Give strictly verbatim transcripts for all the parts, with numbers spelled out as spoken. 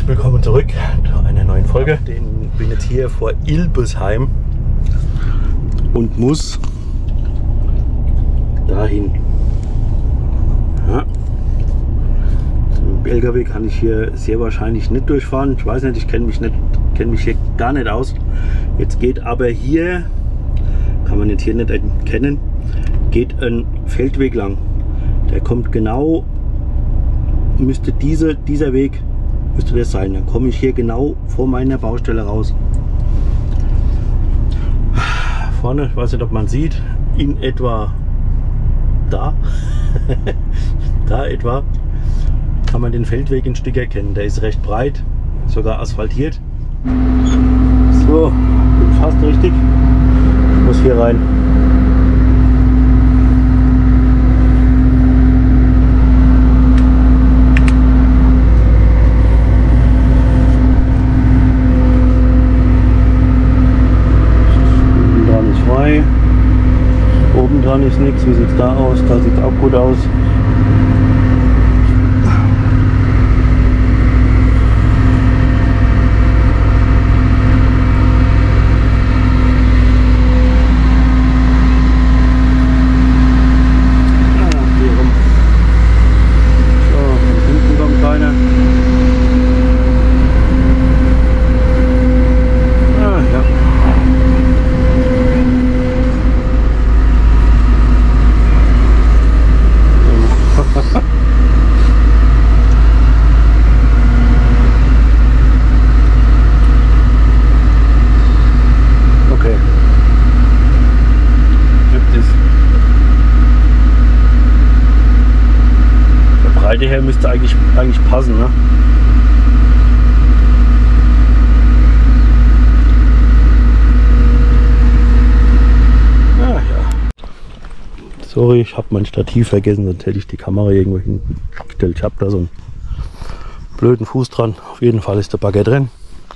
herzlich willkommen zurück zu einer neuen Folge. Ich bin jetzt hier vor Ilbesheim und muss dahin. Ja. Mit dem L K W kann ich hier sehr wahrscheinlich nicht durchfahren. Ich weiß nicht, ich kenne mich nicht, kenne mich hier gar nicht aus. Jetzt geht aber hier, kann man jetzt hier nicht erkennen, geht ein Feldweg lang. Der kommt genau, müsste diese, dieser Weg müsste das sein. Dann komme ich hier genau vor meiner Baustelle raus. Vorne, ich weiß nicht, ob man sieht, in etwa da, da etwa, kann man den Feldweg ein Stück erkennen. Der ist recht breit, sogar asphaltiert. So, bin fast richtig. Ich muss hier rein. Oben dran ist nichts. Wie sieht es da aus? Da sieht es auch gut aus. Her müsste eigentlich, eigentlich passen, ne? Ah, ja. Sorry, ich habe mein Stativ vergessen, sonst hätte ich die Kamera irgendwo hingestellt. Ich habe da so einen blöden Fuß dran. Auf jeden Fall ist der Bagger drin.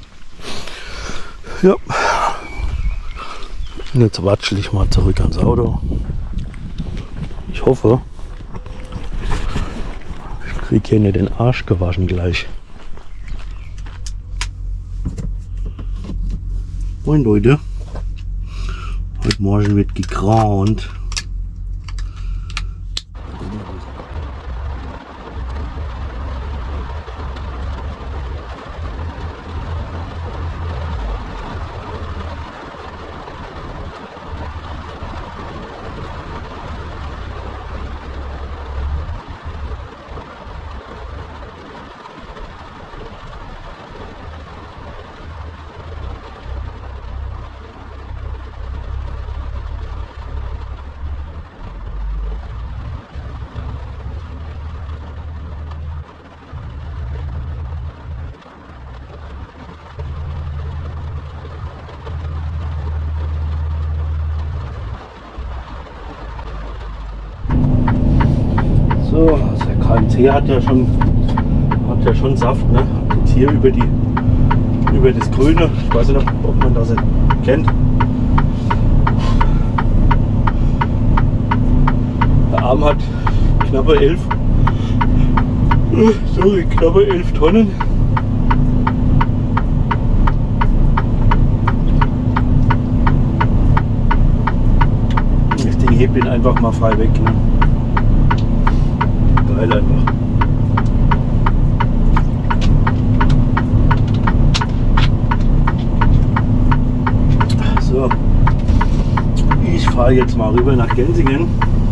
Ja. Und jetzt watschel ich mal zurück ans Auto. Ich hoffe, ich kriege hier den Arsch gewaschen gleich. Moin Leute. Heute Morgen wird gegraunt. So, also der K M C hat ja schon, hat ja schon Saft, ne? Jetzt hier über die, über das Grüne. Ich weiß nicht, ob man das kennt. Der Arm hat knappe elf, sorry, knappe elf Tonnen. Das Ding hebt ihn einfach mal frei weg, ne? Geil einfach. So, ich fahre jetzt mal rüber nach Gensingen.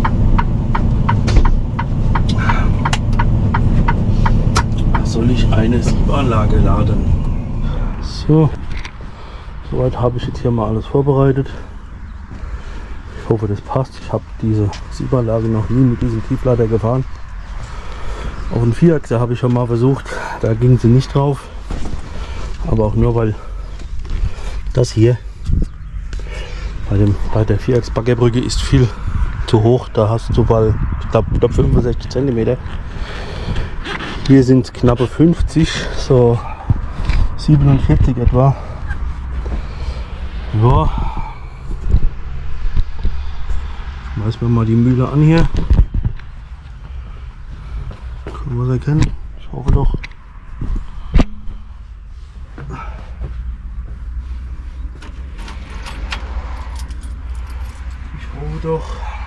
Soll ich eine Siebanlage laden? So, soweit habe ich jetzt hier mal alles vorbereitet. Ich hoffe, das passt. Ich habe diese Siebanlage noch nie mit diesem Tieflader gefahren. Auf den Vierachser habe ich schon mal versucht, da ging sie nicht drauf, aber auch nur weil das hier bei, dem, bei der Vierachs-Baggerbrücke ist viel zu hoch, da hast du mal, ich glaube glaub fünfundsechzig Zentimeter, hier sind es knappe fünfzig, so siebenundvierzig etwa. Ja, schmeißen wir mal die Mühle an hier. Können wir es erkennen? Ich hoffe doch. doch.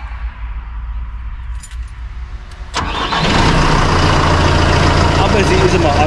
Aber sie ist immer an.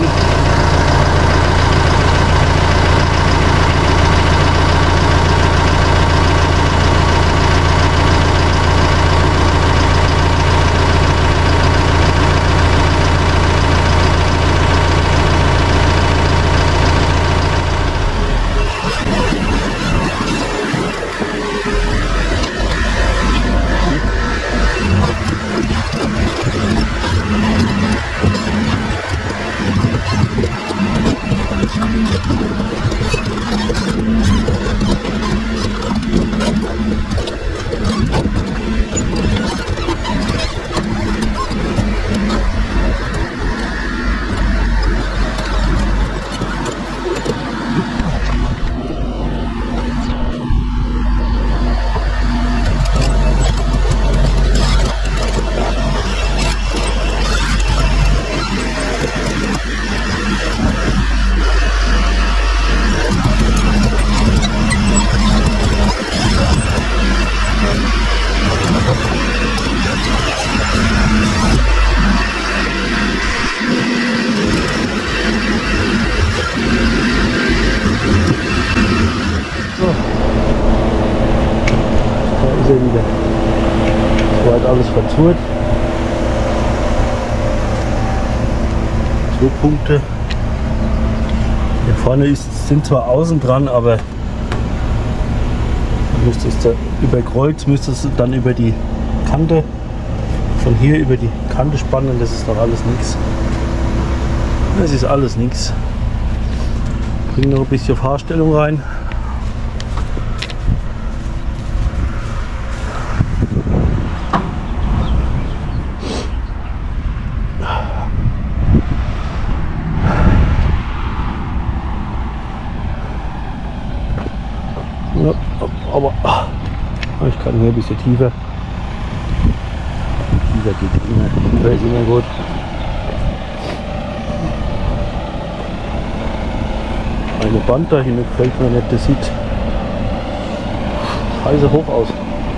Wieder. Soweit alles verzurrt. Zwei Punkte. Hier vorne ist, sind zwar außen dran, aber müsste es da über Kreuz, müsste es dann über die Kante, von hier über die Kante spannen. Das ist doch alles nichts. Das ist alles nichts. Bringen noch ein bisschen Fahrstellung rein. Aber ich kann hier ein bisschen tiefer. Tiefer geht immer, tiefer ist immer gut. Eine Band da hin gefällt mir nicht, das sieht scheiße hoch aus.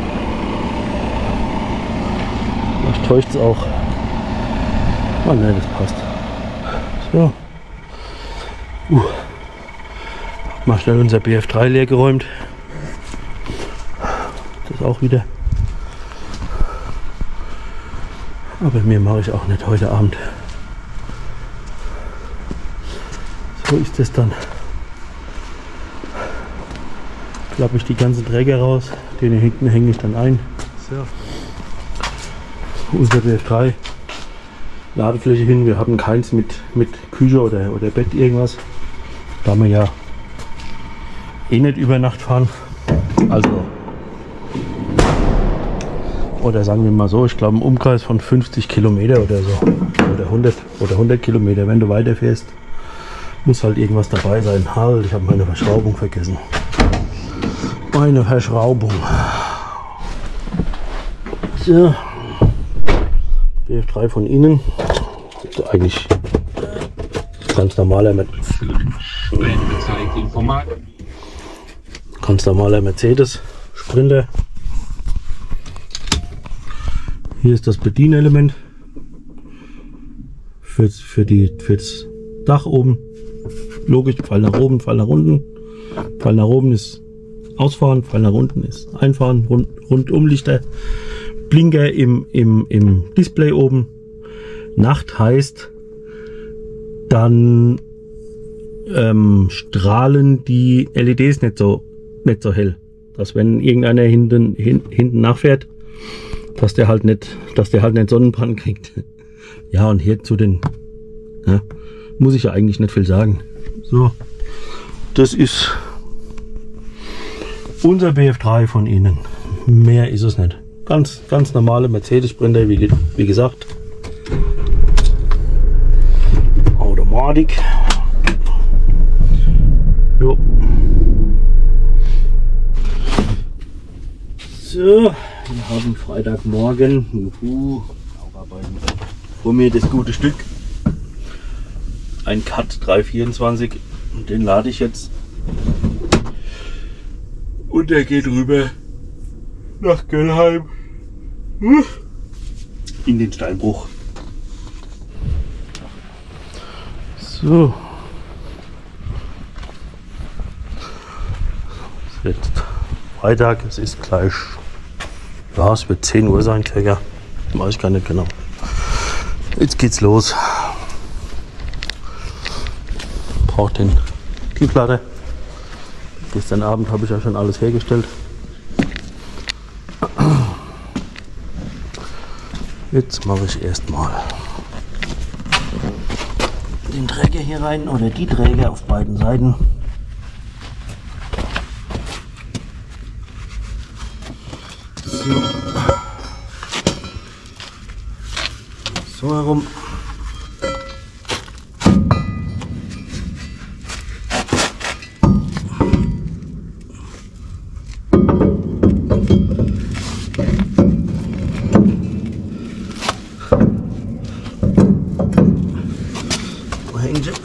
Vielleicht täuscht es auch. Oh nein, das passt. So. Uh. Mal schnell unser B F drei leer geräumt. Das auch wieder. Aber mehr mache ich auch nicht heute Abend. So ist es dann. Klappe ich die ganzen Träger raus. Den hier hinten hänge ich dann ein. So. Unser B F drei. Ladefläche hin. Wir haben keins mit, mit Küche oder, oder Bett irgendwas. Da wir ja eh nicht über Nacht fahren. Also, oder sagen wir mal so, ich glaube im Umkreis von fünfzig Kilometer oder so. Oder hundert oder hundert Kilometer, wenn du weiterfährst, muss halt irgendwas dabei sein. Halt, ich habe meine Verschraubung vergessen. Meine Verschraubung. So. B F drei von innen. Eigentlich ganz normaler mit. Ganz normaler Mercedes Sprinter. Hier ist das Bedienelement für, für, die, für das Dach oben. Logisch, Pfeil nach oben, Pfeil nach unten. Pfeil nach oben ist Ausfahren, Pfeil nach unten ist Einfahren, Rund, Rundumlichter. Blinker im, im, im Display oben. Nacht heißt, dann ähm, strahlen die L E Ds nicht so, nicht so hell. Dass wenn irgendeiner hinten, hin, hinten nachfährt, dass der halt nicht, dass der halt nicht Sonnenbrand kriegt. Ja, und hier zu den, ja, muss ich ja eigentlich nicht viel sagen. So, das ist unser B F drei von Ihnen. Mehr ist es nicht. Ganz, ganz normale Mercedes Sprinter, wie, wie gesagt. Automatik. Jo. So, wir haben Freitagmorgen. Juhu. Vor mir das gute Stück. Ein Cat drei vierundzwanzig. Und den lade ich jetzt. Und der geht rüber nach Göllheim in den Steinbruch. So. Es ist jetzt Freitag, es ist gleich, ja, es wird zehn Uhr sein, circa. Weiß ich gar nicht genau. Jetzt geht's los. Braucht den Kühlplatte. Gestern Abend habe ich ja schon alles hergestellt. Jetzt mache ich erstmal den Träger hier rein oder die Träger auf beiden Seiten. So, so herum. Wo hängen sie?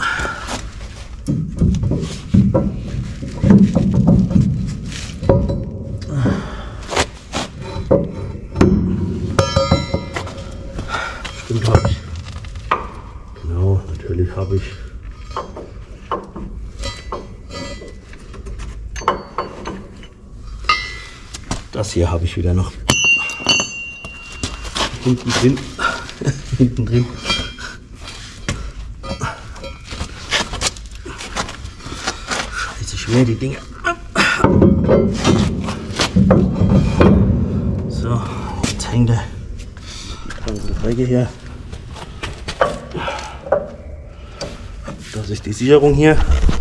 Stimmt, habe ich. Genau, natürlich habe ich. Das hier habe ich wieder noch hinten drin. hinten drin. Scheiße, schwer die Dinge. So, jetzt hängt der ganze Träger hier. Das ist die Sicherung hier,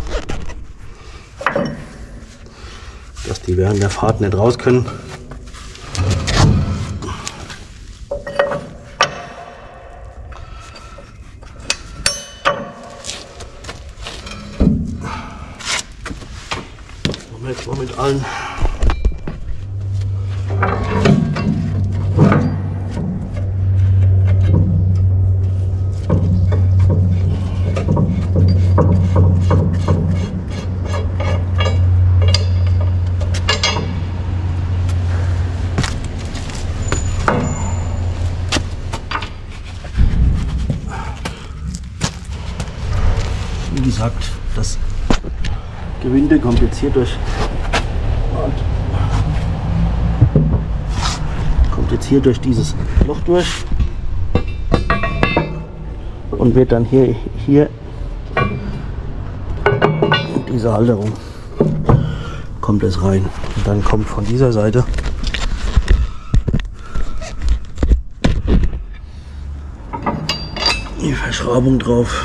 dass die während der Fahrt nicht raus können. Machen wir jetzt mal mit allen. Wie gesagt, das Gewinde kommt jetzt hier durch, kommt jetzt hier durch dieses Loch durch und wird dann hier, hier in diese Halterung kommt es rein. Und dann kommt von dieser Seite die Verschraubung drauf.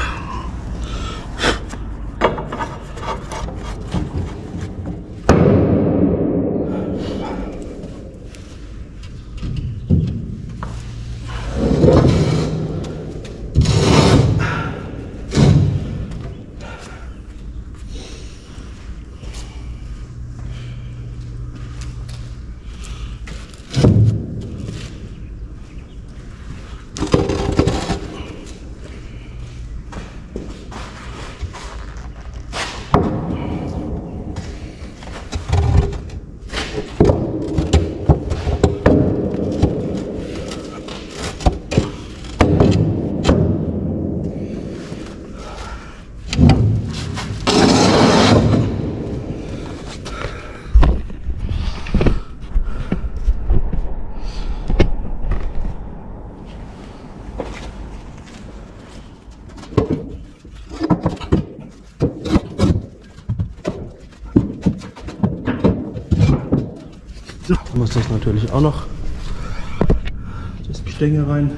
So, muss das natürlich auch noch das Gestänge rein.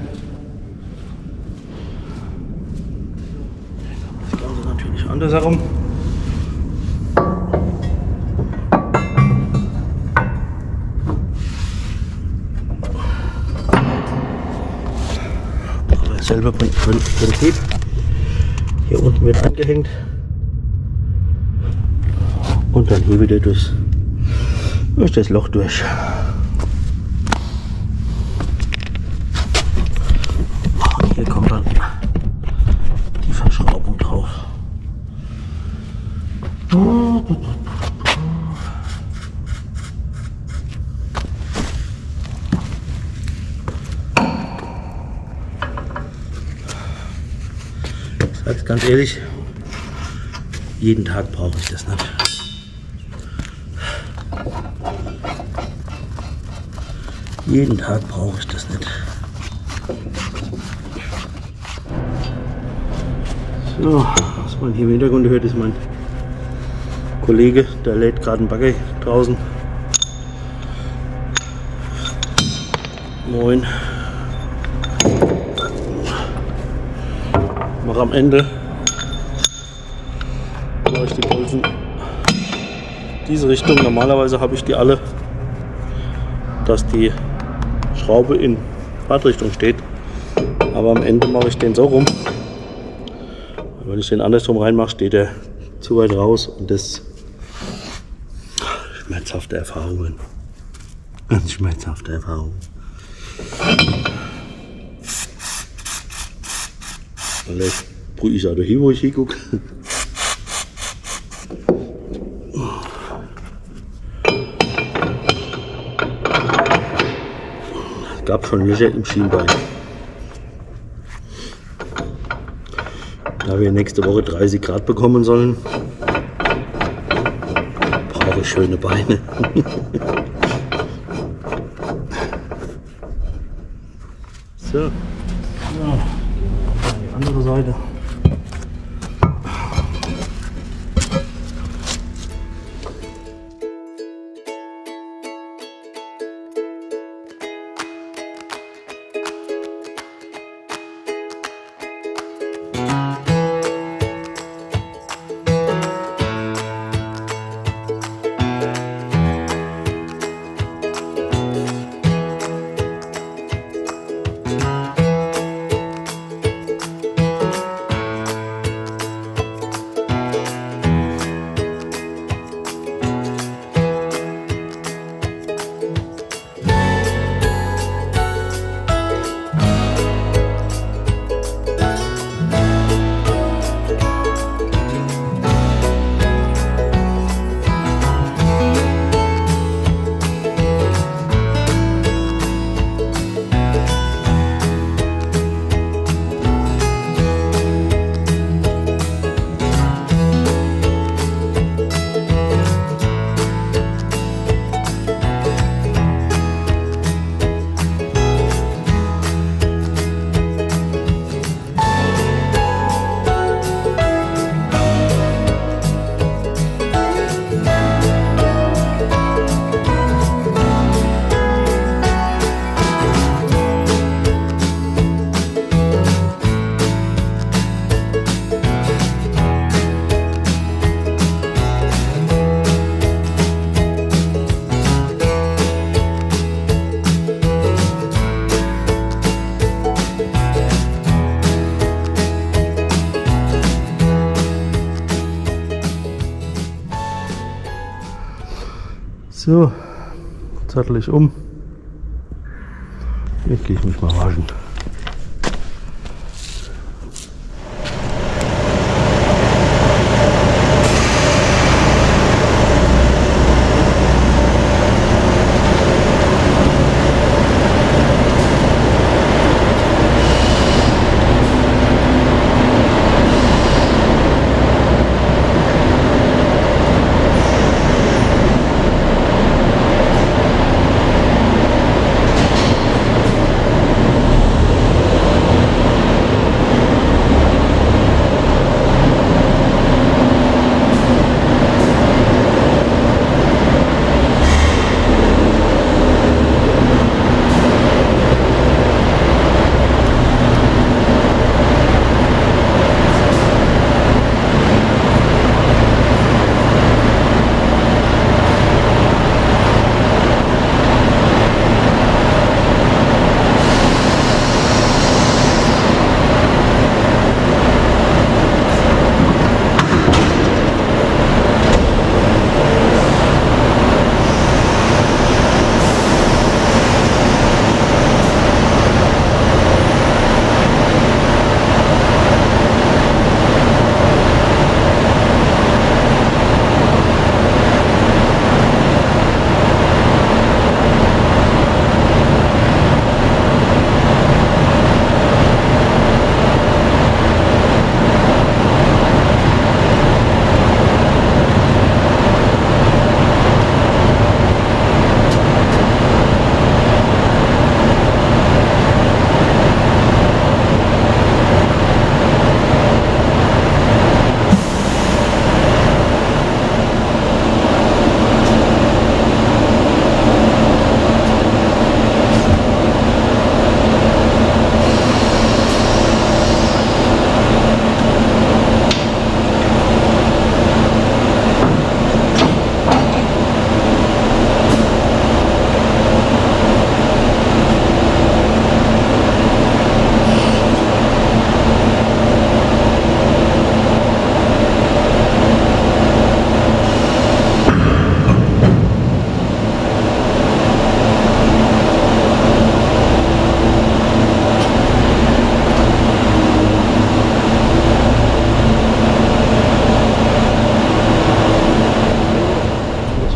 Das Ganze natürlich andersherum. Aber selber Prinzip. Hier unten wird angehängt und dann hier wieder durchs durch das Loch durch. Und hier kommt dann die Verschraubung drauf. Ganz ehrlich, jeden Tag brauche ich das nicht. Jeden Tag brauche ich das nicht. So, was man hier im Hintergrund hört, ist mein Kollege, der lädt gerade einen Bagger draußen. Moin. Mach am Ende mache ich die Bolzen diese Richtung. Normalerweise habe ich die alle, dass die Schraube in Fahrtrichtung steht, aber am Ende mache ich den so rum. Wenn ich den andersrum reinmache, steht er zu weit raus und das schmerzhafte Erfahrungen. Ganz schmerzhafte Erfahrungen. Vielleicht brühe ich auch hier, wo ich hingucke. Es gab schon Löcher im Schienbein. Da wir nächste Woche dreißig Grad bekommen sollen, brauche ich schöne Beine. So, ja, die andere Seite. So, sattel ich um. Jetzt gehe ich mich mal waschen.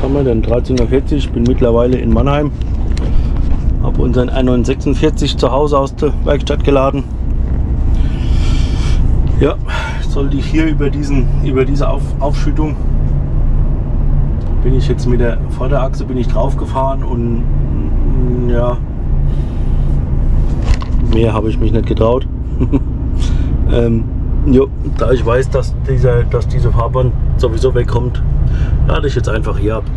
haben wir denn? dreizehn Uhr vierzig, ich bin mittlerweile in Mannheim. Habe unseren R neun sechsundvierzig zu Hause aus der Werkstatt geladen. Ja, sollte ich hier über diesen über diese Auf, Aufschüttung bin ich jetzt mit der Vorderachse bin ich drauf gefahren und ja, mehr habe ich mich nicht getraut. ähm, jo, da ich weiß, dass dieser dass diese Fahrbahn sowieso wegkommt, lade ich jetzt einfach hier ab.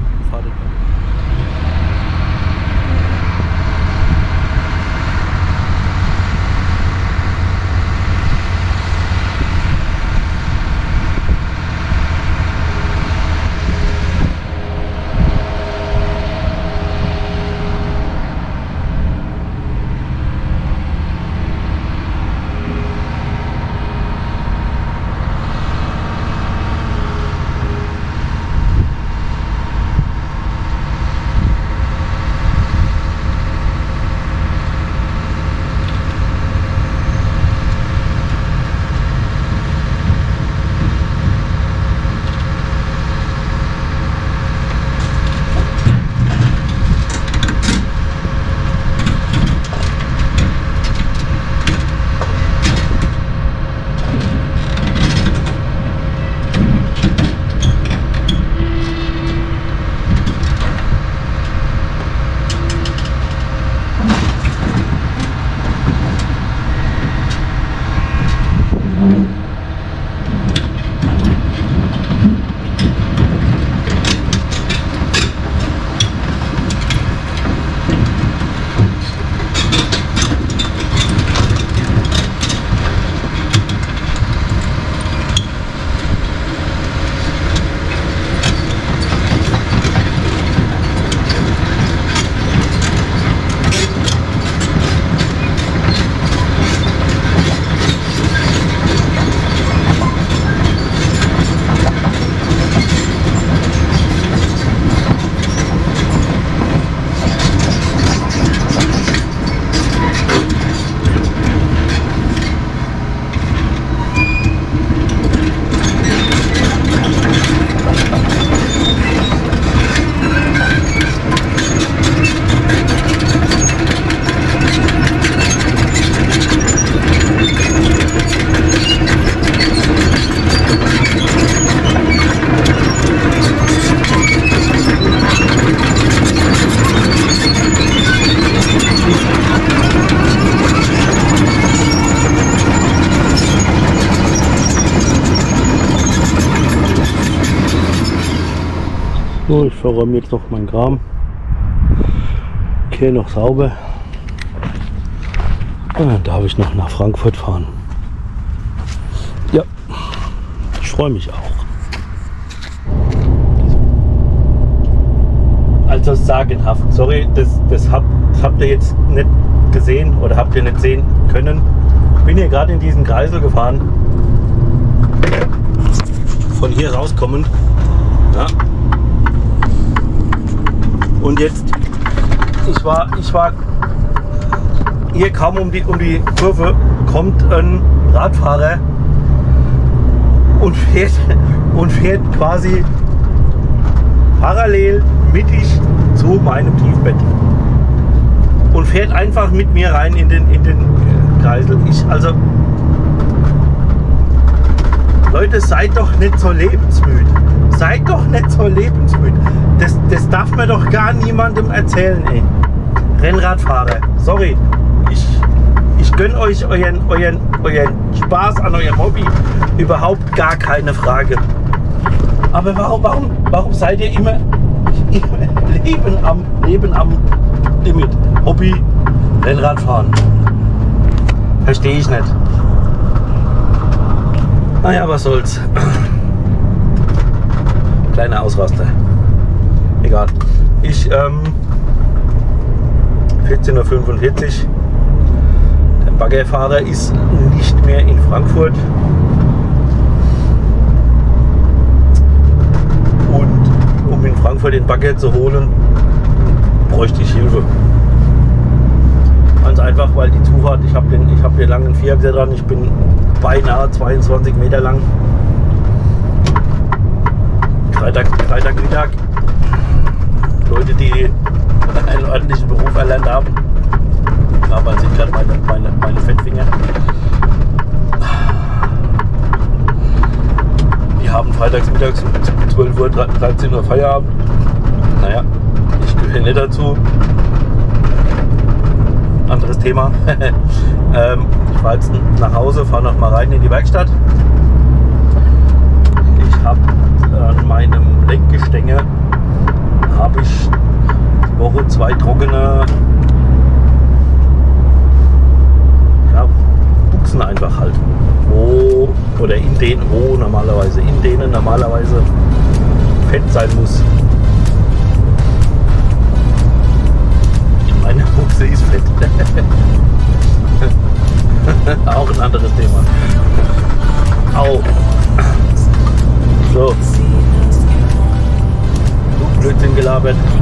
So, ich verräume jetzt noch meinen Kram. Okay, noch sauber. Und dann darf ich noch nach Frankfurt fahren. Ja, ich freue mich auch. Also sagenhaft. Sorry, das, das, habt, das habt ihr jetzt nicht gesehen oder habt ihr nicht sehen können. Ich bin hier gerade in diesen Kreisel gefahren. Von hier rauskommend. Ja. Und jetzt, ich war, ich war hier kaum um die, um die Kurve, kommt ein Radfahrer und fährt, und fährt quasi parallel mittig zu meinem Tiefbett und fährt einfach mit mir rein in den, in den Kreisel. Ich, also, Leute, seid doch nicht so lebensmüd. Seid doch nicht so lebensmüd. Das, das darf mir doch gar niemandem erzählen, ey. Rennradfahrer, sorry. Ich, ich gönne euch euren, euren, euren Spaß an eurem Hobby. Überhaupt gar keine Frage. Aber warum, warum, warum seid ihr immer, immer Leben am, Leben am Limit? Hobby, Rennradfahren. Verstehe ich nicht. Naja, was soll's. Kleiner Ausraster. Egal. Ich, ähm, vierzehn Uhr fünfundvierzig. Der Baggerfahrer ist nicht mehr in Frankfurt. Und um in Frankfurt den Bagger zu holen, bräuchte ich Hilfe. Ganz einfach, weil die Zufahrt, ich habe den, ich habe den langen Vierachser dran, ich bin beinahe zweiundzwanzig Meter lang. Freitag, Freitag Mittag Leute, die einen ordentlichen Beruf erlernt haben. Aber sind gerade meine, meine, meine Fettfinger. Die haben freitags mittags um zwölf Uhr, dreizehn Uhr Feierabend. Naja, ich gehöre nicht dazu. Anderes Thema. ähm, ich fahre jetzt nach Hause, fahre noch mal rein in die Werkstatt. Ich habe an meinem Lenkgestänge habe ich die Woche zwei trockene ja, Buchsen einfach halt. Wo, oder in denen, wo normalerweise, in denen normalerweise Fett sein muss. Meine Buchse ist fett. Auch ein anderes Thema. Au. So. Blödsinn gelabert.